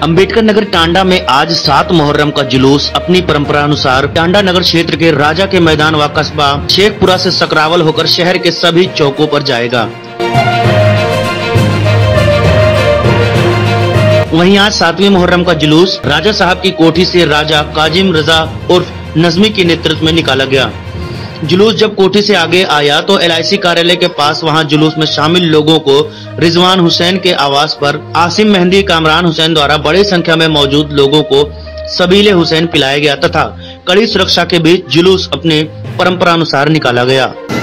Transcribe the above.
अंबेडकर नगर टांडा में आज 7 मुहर्रम का जुलूस अपनी परंपरा अनुसार टांडा नगर क्षेत्र के राजा के मैदान व कस्बा शेखपुरा से सकरावल होकर शहर के सभी चौकों पर जाएगा। वहीं आज 7वीं मुहर्रम का जुलूस राजा साहब की कोठी से राजा काजिम रजा उर्फ नजमी के नेतृत्व में निकाला गया। जुलूस जब कोठी से आगे आया तो LIC कार्यालय के पास वहां जुलूस में शामिल लोगों को रिजवान हुसैन के आवास पर आसिम मेहंदी कामरान हुसैन द्वारा बड़ी संख्या में मौजूद लोगों को सबीले हुसैन पिलाया गया तथा कड़ी सुरक्षा के बीच जुलूस अपने परंपरा अनुसार निकाला गया।